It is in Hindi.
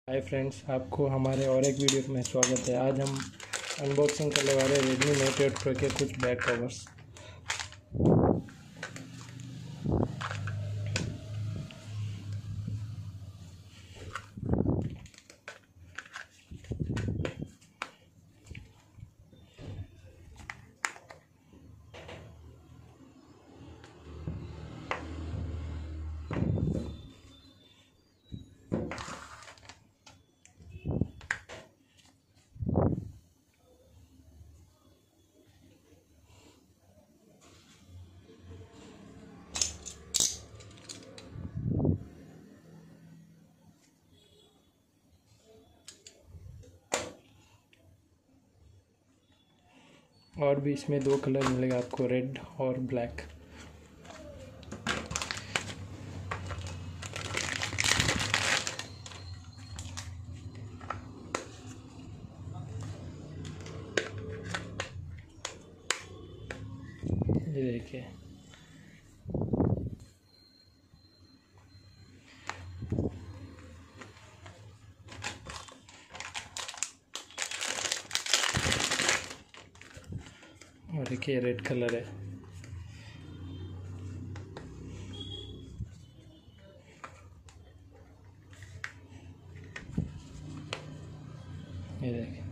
हाय फ्रेंड्स, आपको हमारे और एक वीडियो में स्वागत है। आज हम अनबॉक्सिंग करने वाले Redmi Note 8 Pro के कुछ बैक कवर्स। और भी इसमें दो कलर मिलेगा आपको, रेड और ब्लैक। ये देखिए, और देखिए रेड कलर है। ये देखिए,